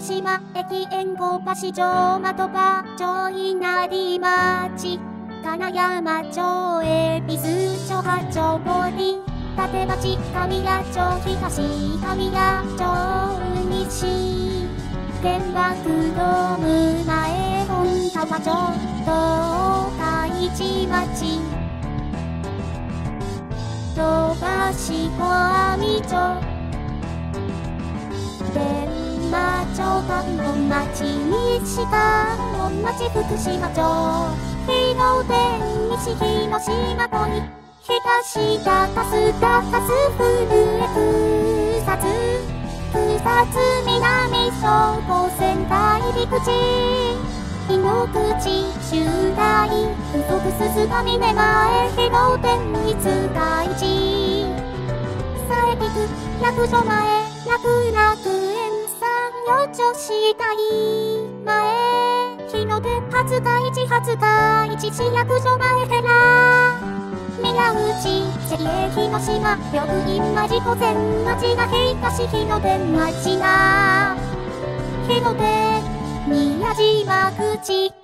島駅援護橋上的場町稲荷町金山町へ水町八丁堀立町神谷町東神谷町西原爆ドーム前本川町東海市町戸橋小網町天満町関門町西関門町福島町日の出西広島ポイ東高須高須古江草津南小高仙台陸地井の口周大付属鈴鹿峰前広天三塚市佐伯区役所前楽楽園三余女子大前日の出廿日市市役所前ヘラ宮内関へ広島病院間事故前町が東日の出町な日の出宮島口